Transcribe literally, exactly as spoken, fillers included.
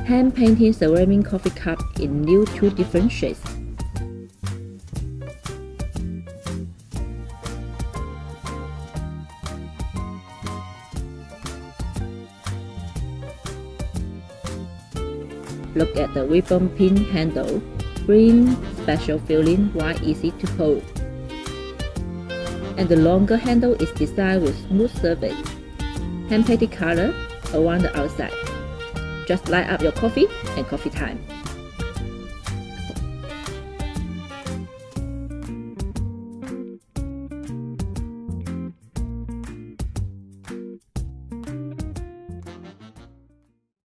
Hand painting ceramic coffee cup in new two different shades. Look at the ribbon pin handle, bring special feeling while easy to hold. And the longer handle is designed with smooth surface, hand painted color around the outside. Just light up your coffee and coffee time.